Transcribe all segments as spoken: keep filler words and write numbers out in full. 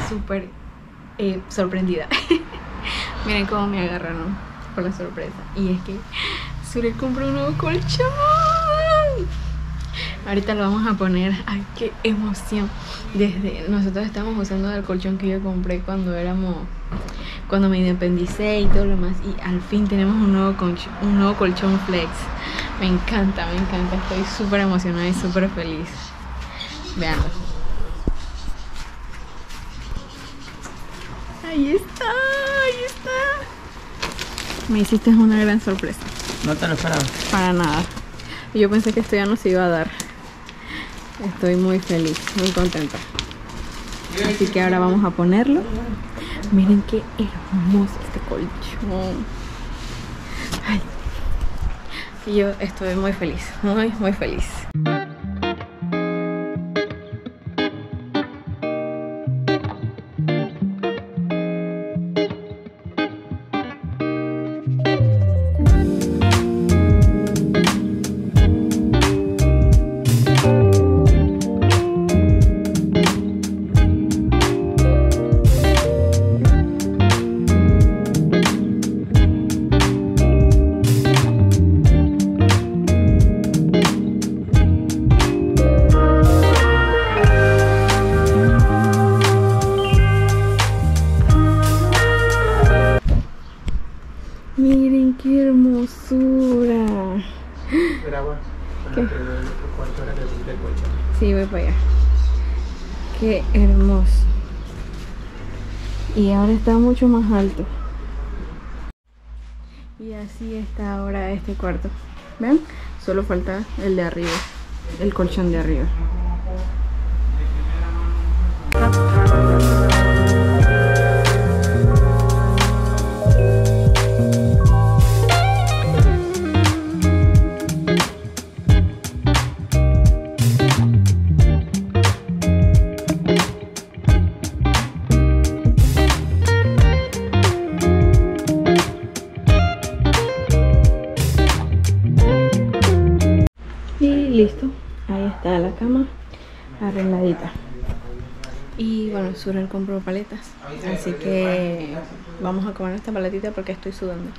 súper eh, sorprendida. Miren cómo me agarraron por la sorpresa. Y es que Surel compró un nuevo colchón. Ahorita lo vamos a poner. Ay, qué emoción. Desde nosotros estamos usando el colchón que yo compré cuando éramos, cuando me independicé y todo lo demás. Y al fin tenemos un nuevo colchón, un nuevo colchón flex. Me encanta, me encanta. Estoy súper emocionada y súper feliz. Veanlo. Ahí está, ahí está. Me hiciste una gran sorpresa. No te lo esperaba. Para nada. Yo pensé que esto ya no se iba a dar. Estoy muy feliz, muy contenta. Así que ahora vamos a ponerlo. Miren qué hermoso este colchón. Ay. Y yo estoy muy feliz, muy, muy feliz. Miren qué hermosura. Espera, bueno, ¿Qué? el cuarto era del colchón. Sí, voy para allá. Qué hermoso. Y ahora está mucho más alto. Y así está ahora este cuarto. ¿Ven? Solo falta el de arriba, el colchón de arriba. Listo, ahí está la cama arregladita. Y bueno, Surel compró paletas, así que vamos a comer esta paletita porque estoy sudando.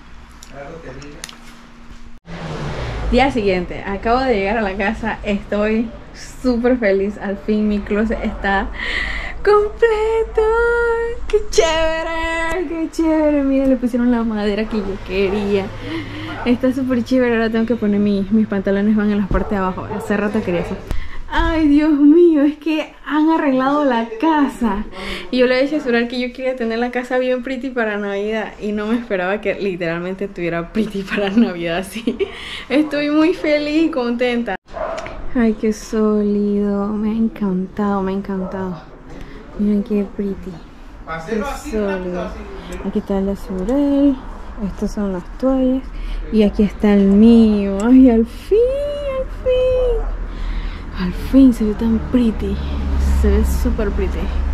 Día siguiente, acabo de llegar a la casa, estoy súper feliz. Al fin mi closet está completo. ¡Qué chévere! ¡Qué chévere! Miren, le pusieron la madera que yo quería. Está súper chévere. Ahora tengo que poner mi, mis pantalones, van en la parte de abajo. Hace rato quería eso. Ay, Dios mío, es que han arreglado la casa. Y yo le he dicho a Surel que yo quería tener la casa bien pretty para Navidad. Y no me esperaba que literalmente estuviera pretty para Navidad así. Estoy muy feliz y contenta. Ay, qué sólido. Me ha encantado, me ha encantado. Miren qué pretty. Qué sólido. Aquí está el de Surel. Estas son las toallas. Y aquí está el mío. Ay, al fin, al fin. Al fin se ve tan pretty. Se ve súper pretty.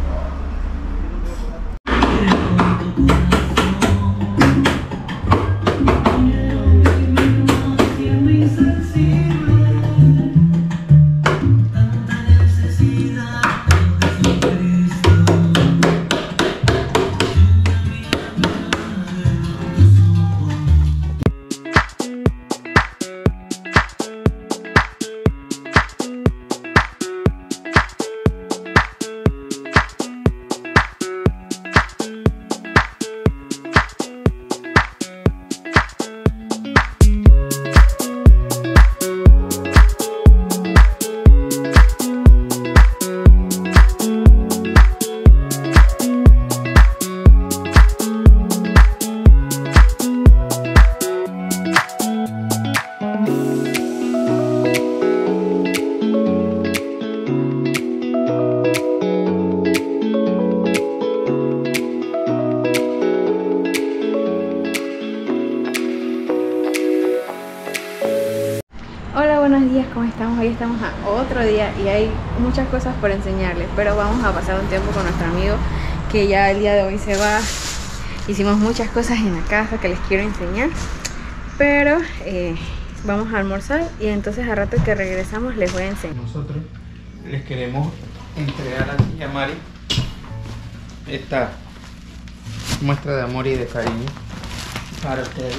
buenos días, ¿cómo estamos? Hoy estamos a otro día y hay muchas cosas por enseñarles, pero vamos a pasar un tiempo con nuestro amigo que ya el día de hoy se va. Hicimos muchas cosas en la casa que les quiero enseñar, pero eh, vamos a almorzar y entonces a rato que regresamos les voy a enseñar. Nosotros les queremos entregar aquí a Mari esta muestra de amor y de cariño para ustedes.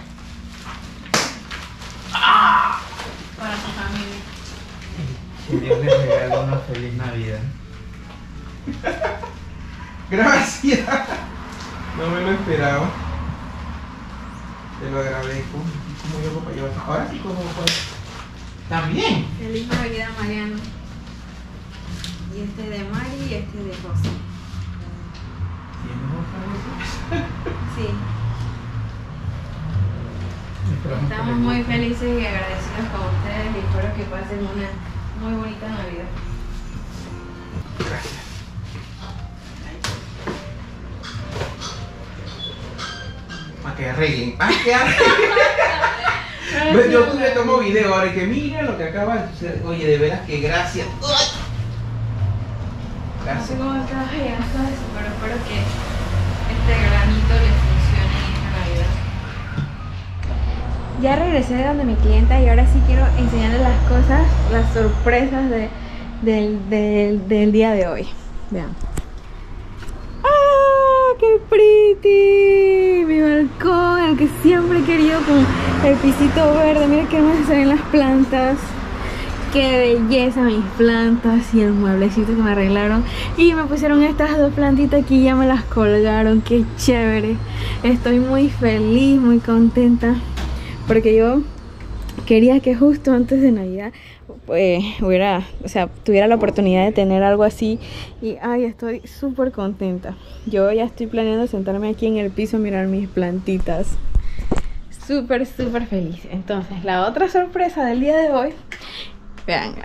¡Ah! Para tu familia. Que Dios les regale una feliz Navidad. Gracias. No me lo esperaba. Te lo agradezco. ¿Cómo yo para llevar? Ahora sí, ¿cómo puedo? También. Feliz Navidad, Mariano. Y este es de Mari y este es de José. ¿Tienes otra vez? Sí. Esperamos que Estamos les muy guste. felices y agradecidos con ustedes y espero que pasen una muy bonita Navidad. Gracias. A que arreglen, a que arreglen. Ves, yo le tomo video ahora y que mira lo que acaba de suceder. Oye, de veras que gracias. No sé Gracias. cómo trabaja ya todo eso, pero espero que este granito les funcione en esta Navidad. Ya regresé de donde mi clienta y ahora sí quiero enseñarles las cosas, las sorpresas de, del, del, del día de hoy. Vean. ¡Ah! ¡Qué pretty! Mi balcón, el que siempre he querido, con el pisito verde. Mira qué hermosas se ven las plantas. Qué belleza mis plantas y el mueblecito que me arreglaron. Y me pusieron estas dos plantitas aquí, ya me las colgaron. Qué chévere. Estoy muy feliz, muy contenta. Porque yo quería que justo antes de Navidad pues hubiera, o sea, tuviera la oportunidad de tener algo así. Y ay, estoy súper contenta. Yo ya estoy planeando sentarme aquí en el piso a mirar mis plantitas. Súper, súper feliz. Entonces, la otra sorpresa del día de hoy, vean,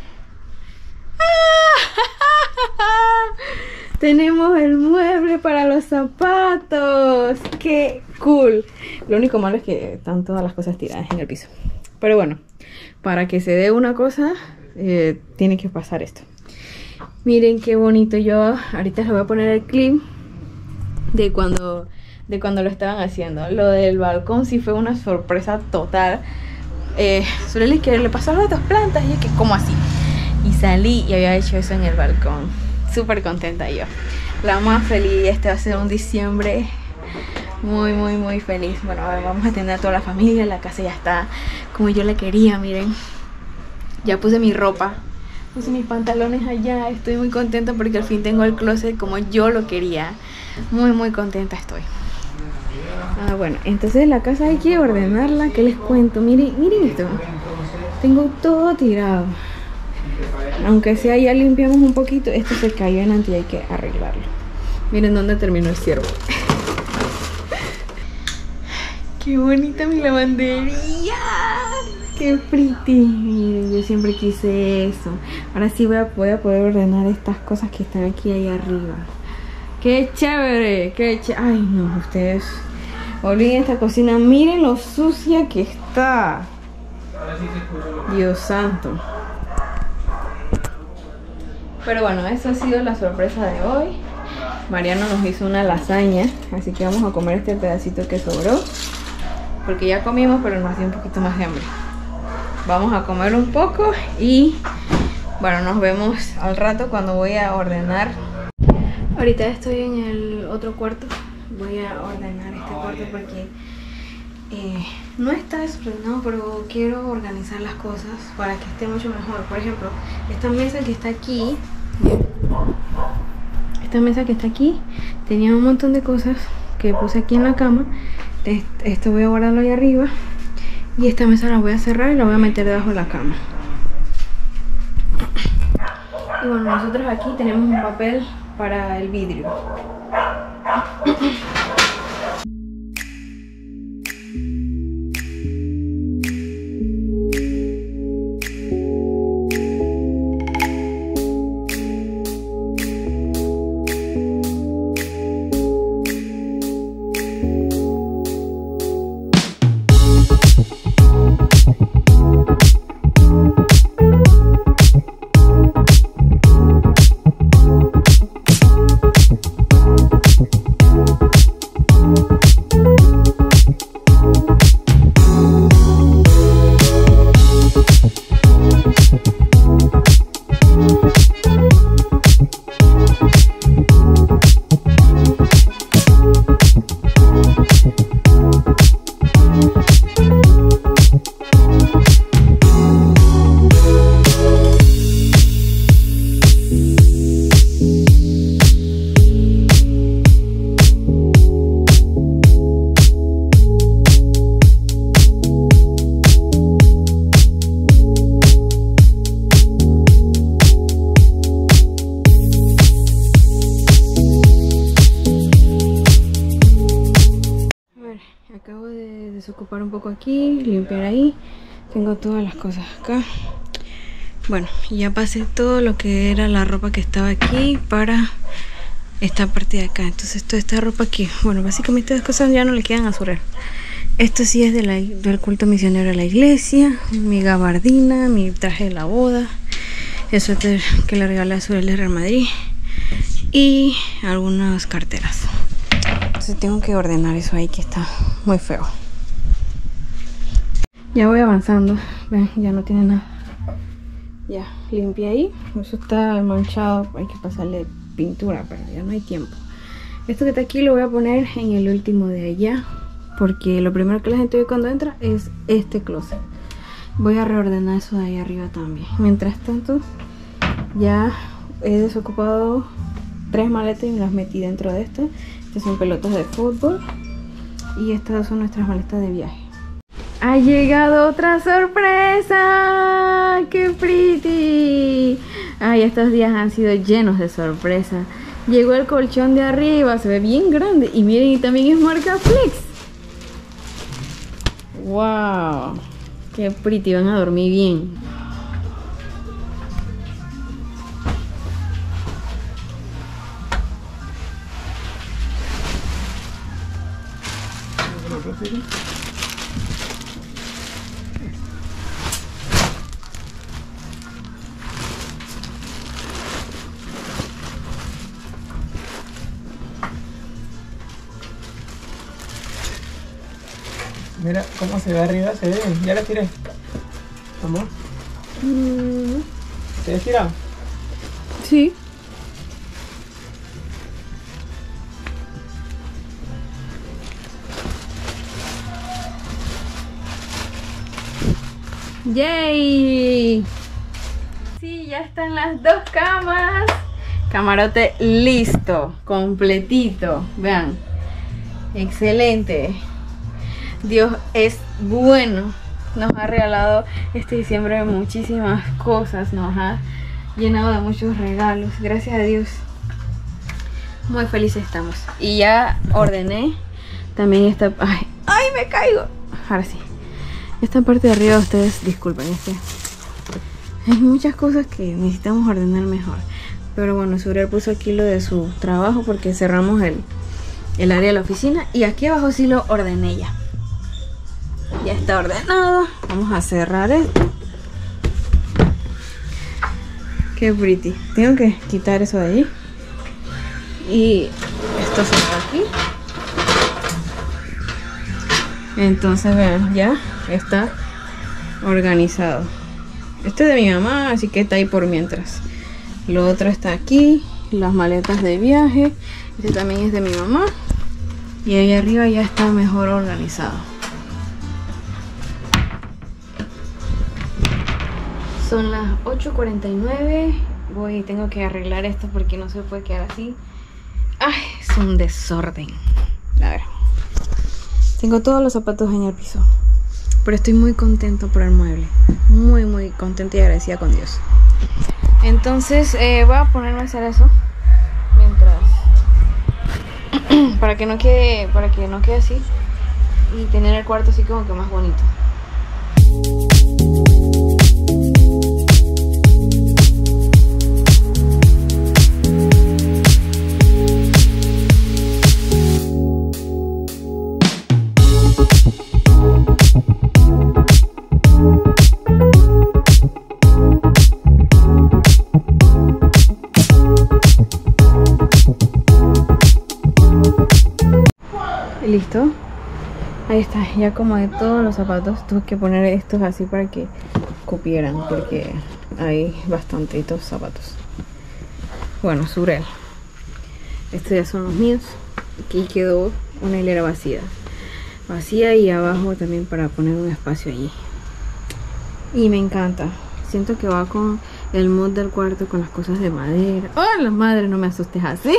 tenemos el mueble para los zapatos. ¡Qué cool! Lo único malo es que están todas las cosas tiradas en el piso. Pero bueno, para que se dé una cosa, eh, tiene que pasar esto. Miren qué bonito. Yo ahorita les voy a poner el clip de cuando, de cuando lo estaban haciendo. Lo del balcón sí fue una sorpresa total. Eh, Zuleli, que le pasó a las dos plantas y es que, ¿cómo así? Y salí y había hecho eso en el balcón. Súper contenta yo. La más feliz. Este va a ser un diciembre muy, muy, muy feliz. Bueno, a ver, vamos a tener a toda la familia. La casa ya está como yo la quería, miren. Ya puse mi ropa. Puse mis pantalones allá. Estoy muy contenta porque al fin tengo el closet como yo lo quería. Muy, muy contenta estoy. Ah, bueno, entonces la casa hay que ordenarla. ¿Qué les cuento? Miren, miren esto. Tengo todo tirado. Aunque sea ya limpiamos un poquito, esto se cayó en antes y hay que arreglarlo. Miren dónde terminó el ciervo. Qué bonita mi lavandería. Qué pretty. Miren, yo siempre quise eso. Ahora sí voy a, voy a poder ordenar estas cosas que están aquí ahí arriba. Qué chévere, qué chévere. Ay no, ustedes olviden esta cocina. Miren lo sucia que está. Dios santo. Pero bueno, esa ha sido la sorpresa de hoy. Mariano nos hizo una lasaña, así que vamos a comer este pedacito que sobró. Porque ya comimos, pero nos dio un poquito más de hambre. Vamos a comer un poco y bueno, nos vemos al rato cuando voy a ordenar. Ahorita estoy en el otro cuarto. Voy a ordenar este cuarto porque eh, no está desordenado, pero quiero organizar las cosas para que esté mucho mejor. Por ejemplo, esta mesa que está aquí, esta mesa que está aquí tenía un montón de cosas que puse aquí en la cama. Esto voy a guardarlo ahí arriba y esta mesa la voy a cerrar y la voy a meter debajo de la cama. Y bueno, nosotros aquí tenemos un papel para el vidrio. desocupar un poco aquí, limpiar ahí. Tengo todas las cosas acá. Bueno, ya pasé todo lo que era la ropa que estaba aquí para esta parte de acá. Entonces toda esta ropa aquí, bueno, básicamente las cosas ya no le quedan a Surel. Esto sí es de la, del culto misionero de la iglesia. Mi gabardina, mi traje de la boda, el suéter que le regalé a Surel de Real Madrid y algunas carteras. Entonces tengo que ordenar eso ahí que está muy feo. Ya voy avanzando. Ven, ya no tiene nada. Ya, limpié ahí. Eso está manchado, hay que pasarle pintura, pero ya no hay tiempo. Esto que está aquí lo voy a poner en el último de allá, porque lo primero que la gente ve cuando entra es este closet. Voy a reordenar eso de ahí arriba también. Mientras tanto, ya he desocupado tres maletas y me las metí dentro de estas. Estas son pelotas de fútbol y estas son nuestras maletas de viaje. Ha llegado otra sorpresa. ¡Qué pretty! Ay, estos días han sido llenos de sorpresas. Llegó el colchón de arriba, se ve bien grande. Y miren, y también es marca Flex. ¡Wow! ¡Qué pretty! Van a dormir bien. Mira cómo se ve arriba, se ve. Ya la tiré. Amor. Mm. ¿Se ha tirado? Sí. ¡Yay! Sí, ya están las dos camas. Camarote listo, completito. Vean. Excelente. Dios es bueno. Nos ha regalado este diciembre muchísimas cosas. Nos ha llenado de muchos regalos. Gracias a Dios. Muy felices estamos. Y ya ordené también esta... ¡Ay! ¡Ay, me caigo! Ahora sí. Esta parte de arriba, ustedes disculpen. Este... Hay muchas cosas que necesitamos ordenar mejor. Pero bueno, Surel puso aquí lo de su trabajo porque cerramos el, el área de la oficina. Y aquí abajo sí lo ordené ya. Ya está ordenado. Vamos a cerrar esto. Qué pretty. Tengo que quitar eso de ahí. Y esto se va aquí. Entonces vean, ya está organizado. Este es de mi mamá, así que está ahí por mientras. Lo otro está aquí. Las maletas de viaje. Este también es de mi mamá. Y ahí arriba ya está mejor organizado. Son las ocho cuarenta y nueve. Voy y tengo que arreglar esto porque no se puede quedar así. Ay, es un desorden. A ver. Tengo todos los zapatos en el piso. Pero estoy muy contento por el mueble. Muy, muy contenta y agradecida con Dios. Entonces eh, voy a ponerme a hacer eso. Mientras. para que no quede. Para que no quede así. Y tener el cuarto así como que más bonito. Listo, ahí está, ya acomodé todos los zapatos. Tuve que poner estos así para que cupieran porque hay bastantitos zapatos. Bueno, Surel, estos ya son los míos. Aquí quedó una hilera vacía vacía y abajo también para poner un espacio allí. Y me encanta, siento que va con el mood del cuarto, con las cosas de madera. ¡Oh, la madre! No me asustes así.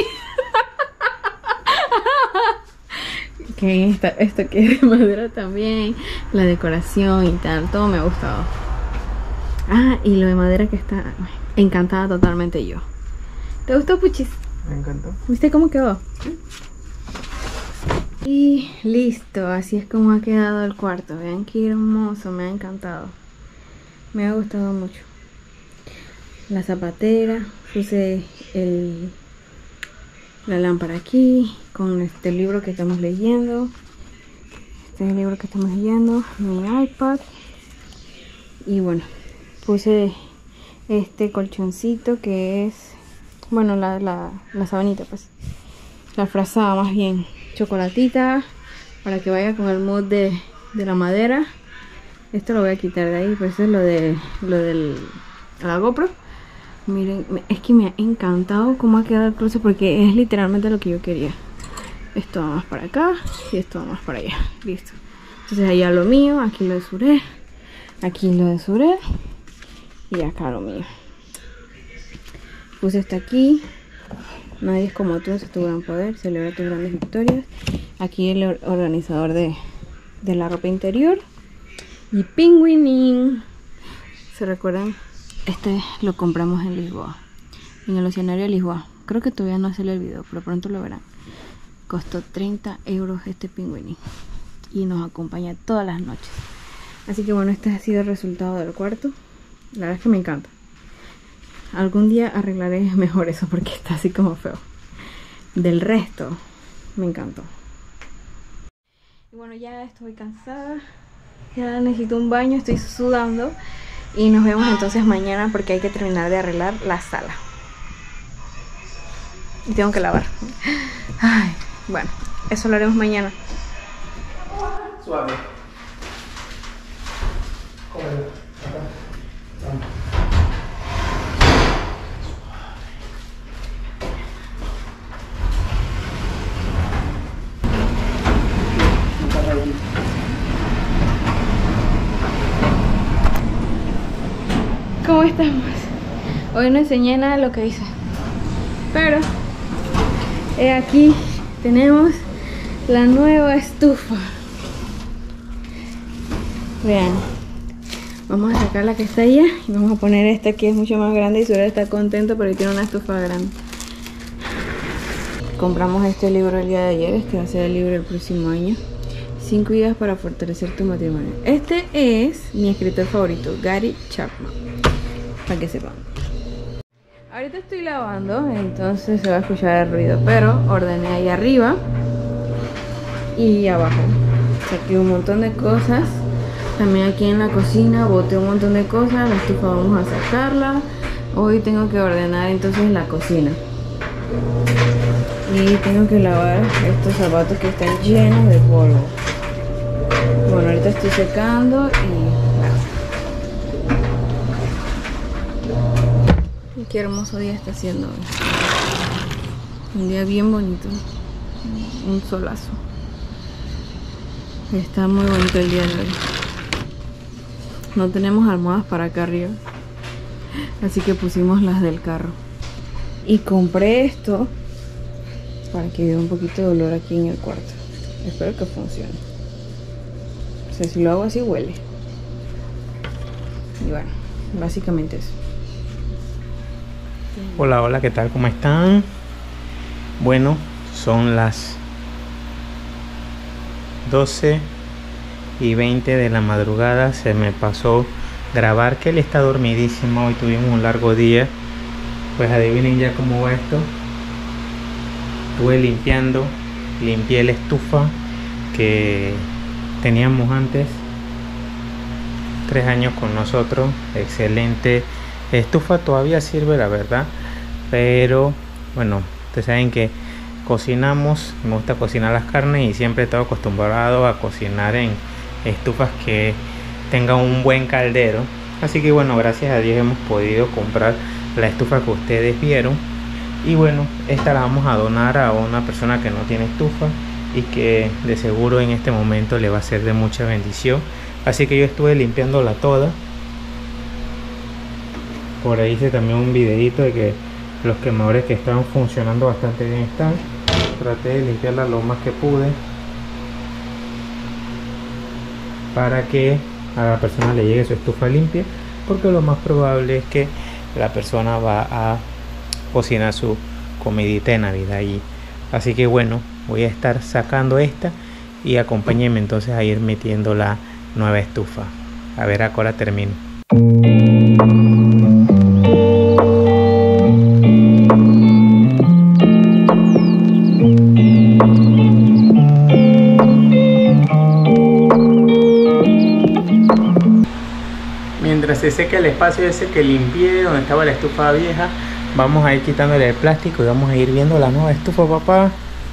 Que esta, esto que es de madera también, la decoración y tal, todo me ha gustado. Ah, y lo de madera que está encantada totalmente yo. ¿Te gustó, Puchis? Me encantó. ¿Viste cómo quedó? Y listo, así es como ha quedado el cuarto. Vean qué hermoso, me ha encantado. Me ha gustado mucho. La zapatera, puse el, la lámpara aquí, con este libro que estamos leyendo. Este es el libro que estamos leyendo, mi iPad. Y bueno, puse este colchoncito que es, bueno, la, la, la sabanita, pues. La frazada más bien. Chocolatita para que vaya con el mood de, de la madera. Esto lo voy a quitar de ahí, pues eso es lo de lo del la GoPro. Miren, es que me ha encantado cómo ha quedado el closet porque es literalmente lo que yo quería. Esto va más para acá y esto va más para allá. Listo. Entonces allá lo mío, aquí lo de Surel, aquí lo de Surel y acá lo mío. Puse esto aquí. Nadie es como tú, es tu gran poder, celebra tus grandes victorias. Aquí el organizador de, de la ropa interior. Y Penguining. ¿Se recuerdan? Este lo compramos en Lisboa, en el Oceanario de Lisboa. Creo que todavía no sale el video, pero pronto lo verán. Costó treinta euros este Penguining y nos acompaña todas las noches. Así que bueno, este ha sido el resultado del cuarto. La verdad es que me encanta. Algún día arreglaré mejor eso porque está así como feo. Del resto, me encantó. Y bueno, ya estoy cansada. Ya necesito un baño, estoy sudando. Y nos vemos entonces mañana porque hay que terminar de arreglar la sala. Y tengo que lavar. Ay, bueno, eso lo haremos mañana. Suave. ¿Cómo estamos? Hoy no enseñé nada de lo que hice, pero he aquí tenemos la nueva estufa. Vean, vamos a sacar la que está allá y vamos a poner esta que es mucho más grande y Surel está contento porque tiene una estufa grande. Compramos este libro el día de ayer, este va a ser el libro del próximo año. cinco ideas para fortalecer tu matrimonio. Este es mi escritor favorito, Gary Chapman, para que sepan. Ahorita estoy lavando, entonces se va a escuchar el ruido, pero ordené ahí arriba y abajo. Saqué un montón de cosas. También aquí en la cocina boté un montón de cosas. La estufa vamos a sacarla. Hoy tengo que ordenar entonces la cocina. Y tengo que lavar estos zapatos que están llenos de polvo. Bueno, ahorita estoy secando y nada. Y qué hermoso día está haciendo hoy. Un día bien bonito. Un solazo. Está muy bonito el día de hoy. No tenemos almohadas para acá arriba, así que pusimos las del carro. Y compré esto para que dé un poquito de olor aquí en el cuarto. Espero que funcione. O sea, si lo hago así huele. Y bueno, básicamente eso. Hola, hola, ¿qué tal? ¿Cómo están? Bueno, son las doce y veinte de la madrugada. Se me pasó grabar que él está dormidísimo. Hoy tuvimos un largo día. Pues adivinen ya cómo va esto. Estuve limpiando, limpié la estufa que teníamos antes, tres años con nosotros, excelente estufa, todavía sirve la verdad, pero bueno, ustedes saben que cocinamos, me gusta cocinar las carnes y siempre he estado acostumbrado a cocinar en estufas que tengan un buen caldero, así que bueno, gracias a Dios hemos podido comprar la estufa que ustedes vieron. Y bueno, esta la vamos a donar a una persona que no tiene estufa y que de seguro en este momento le va a ser de mucha bendición. Así que yo estuve limpiándola toda. Por ahí hice también un videito de que los quemadores que estaban funcionando bastante bien están. Traté de limpiarla lo más que pude para que a la persona le llegue su estufa limpia, porque lo más probable es que la persona va a cocinar su comidita de Navidad allí. Así que bueno, voy a estar sacando esta y acompáñenme entonces a ir metiendo la nueva estufa. A ver a qué hora termino. Mientras se seca el espacio ese que limpié donde estaba la estufa vieja, vamos a ir quitándole el plástico y vamos a ir viendo la nueva estufa, papá.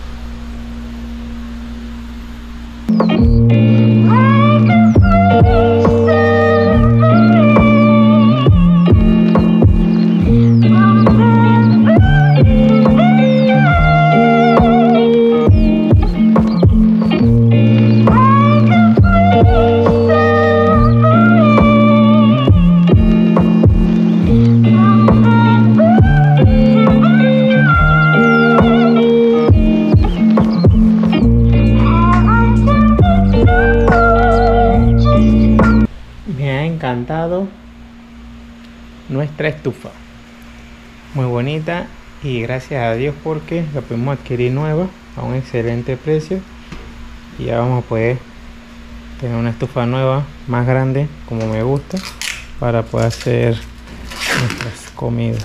Encantado nuestra estufa, muy bonita, y gracias a Dios porque la pudimos adquirir nueva a un excelente precio y ya vamos a poder tener una estufa nueva más grande como me gusta para poder hacer nuestras comidas.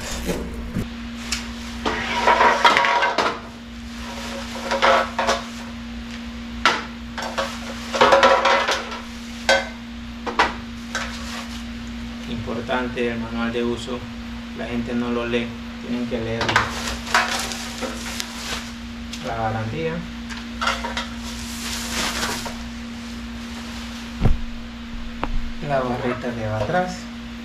Importante el manual de uso, la gente no lo lee, tienen que leerlo. La garantía, la barrita de atrás,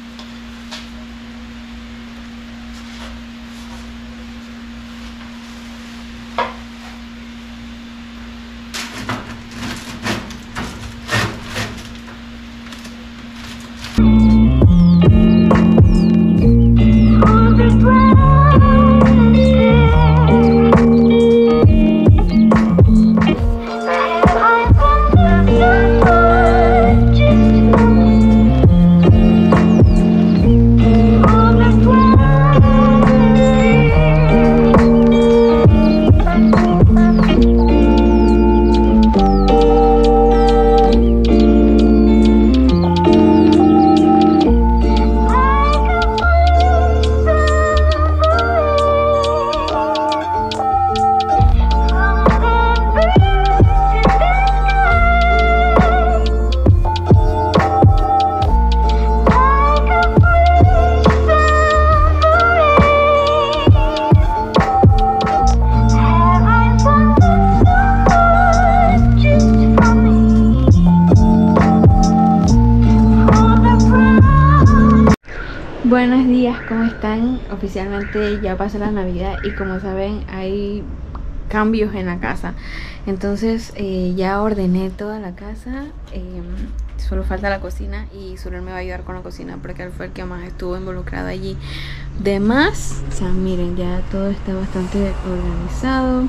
Buenos días, ¿cómo están? Oficialmente ya pasó la Navidad y como saben hay cambios en la casa. Entonces eh, ya ordené toda la casa, eh, solo falta la cocina y solo él me va a ayudar con la cocina porque él fue el que más estuvo involucrado allí. De más, o sea, miren, ya todo está bastante organizado.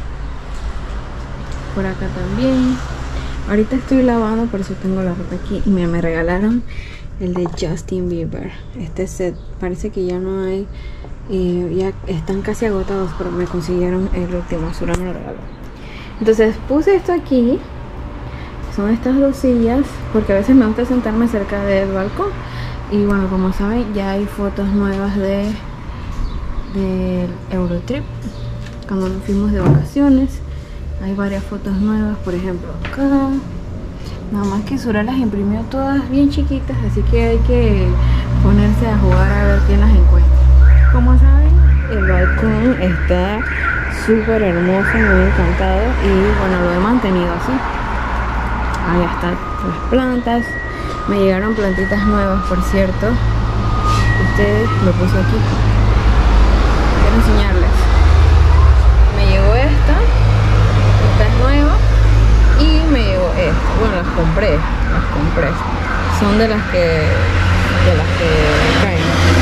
Por acá también. Ahorita estoy lavando, por eso tengo la ropa aquí. Y me, me regalaron el de Justin Bieber, este set. Parece que ya no hay, eh, ya están casi agotados, pero me consiguieron el último, solo me lo regaló. Entonces puse esto aquí, son estas dos sillas, porque a veces me gusta sentarme cerca del balcón. Y bueno, como saben, ya hay fotos nuevas de del Eurotrip, cuando nos fuimos de vacaciones. Hay varias fotos nuevas, por ejemplo acá. Nada más que Sura las imprimió todas bien chiquitas, así que hay que ponerse a jugar a ver quién las encuentra. Como saben, el balcón está súper hermoso, me ha encantado y bueno, lo he mantenido así. Ahí están las plantas. Me llegaron plantitas nuevas, por cierto. Ustedes lo puse aquí. Quiero enseñarles. Me llegó esta. Esta es nueva. Y me llegó esta. Bueno, las compré. Las compré. Son de las que de las que caen.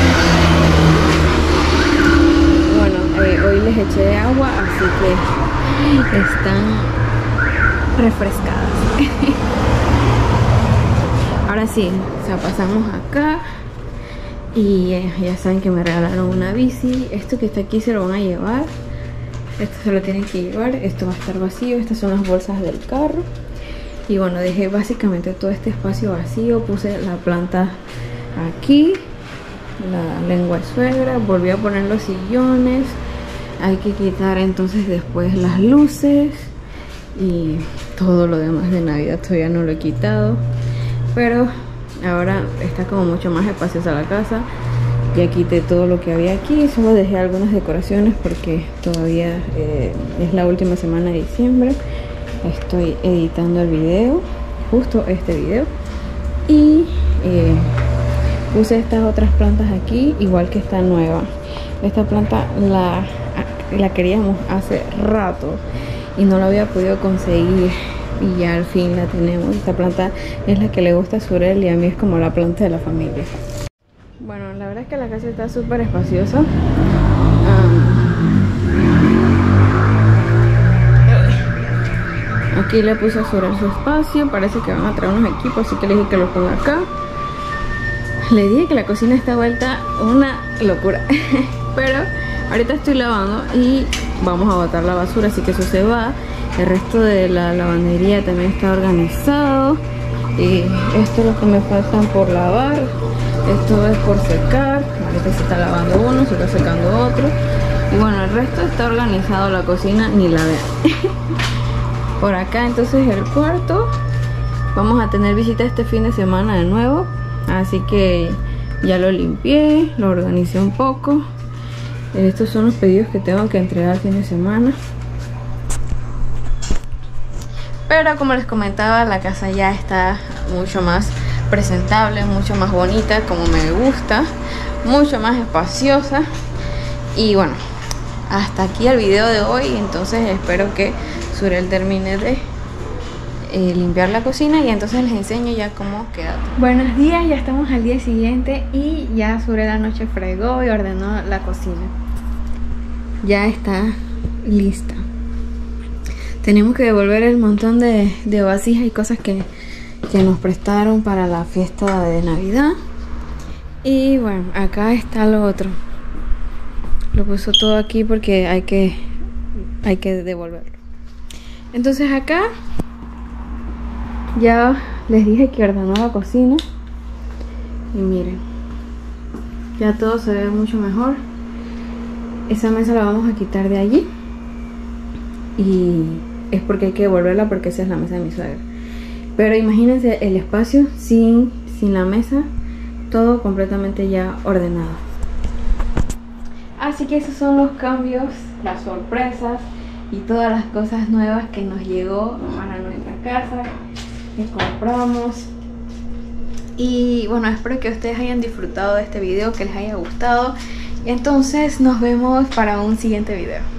Bueno, eh, hoy les eché agua, así que están refrescadas. Ahora sí, o sea, pasamos acá. Y eh, ya saben que me regalaron una bici. Esto que está aquí se lo van a llevar. Esto se lo tienen que llevar, esto va a estar vacío. Estas son las bolsas del carro. Y bueno, dejé básicamente todo este espacio vacío. Puse la planta aquí, la lengua de suegra, volví a poner los sillones. Hay que quitar entonces después las luces y todo lo demás de Navidad todavía no lo he quitado, pero ahora está como mucho más espaciosa la casa. Ya quité todo lo que había aquí, solo dejé algunas decoraciones porque todavía eh, es la última semana de diciembre. Estoy editando el video, justo este video, y eh, puse estas otras plantas aquí, igual que esta nueva. Esta planta la, la queríamos hace rato y no la había podido conseguir, y ya al fin la tenemos. Esta planta es la que le gusta a Surel y a mí es como la planta de la familia. Bueno, la verdad es que la casa está súper espaciosa. Um, aquí le puse a Surel su espacio. Parece que van a traer unos equipos, así que le dije que los ponga acá. Le dije que la cocina está vuelta una locura. Pero ahorita estoy lavando y vamos a botar la basura, así que eso se va. El resto de la lavandería también está organizado. Y esto es lo que me faltan por lavar. Esto es por secar. Ahorita se está lavando uno, se está secando otro. Y bueno, el resto está organizado. La cocina ni la vean. Por acá entonces el cuarto. Vamos a tener visita este fin de semana de nuevo, así que ya lo limpié, lo organicé un poco. Estos son los pedidos que tengo que entregar el fin de semana. Pero como les comentaba, la casa ya está mucho más presentable, mucho más bonita, como me gusta, mucho más espaciosa. Y bueno, hasta aquí el video de hoy. Entonces espero que Surel termine de eh, limpiar la cocina y entonces les enseño ya cómo queda. Buenos días, ya estamos al día siguiente y ya Surel anoche fregó y ordenó la cocina. Ya está lista. Tenemos que devolver el montón de, de vasijas y cosas que, que nos prestaron para la fiesta de Navidad. Y bueno, acá está lo otro. Lo puso todo aquí porque hay que, hay que devolverlo. Entonces acá ya les dije que ordenó la cocina. Y miren, ya todo se ve mucho mejor. Esa mesa la vamos a quitar de allí. Y es porque hay que devolverla porque esa es la mesa de mi suegra. Pero imagínense el espacio sin, sin la mesa. Todo completamente ya ordenado. Así que esos son los cambios, las sorpresas y todas las cosas nuevas que nos llegó para nuestra casa, que compramos. Y bueno, espero que ustedes hayan disfrutado de este video, que les haya gustado. Y entonces nos vemos para un siguiente video.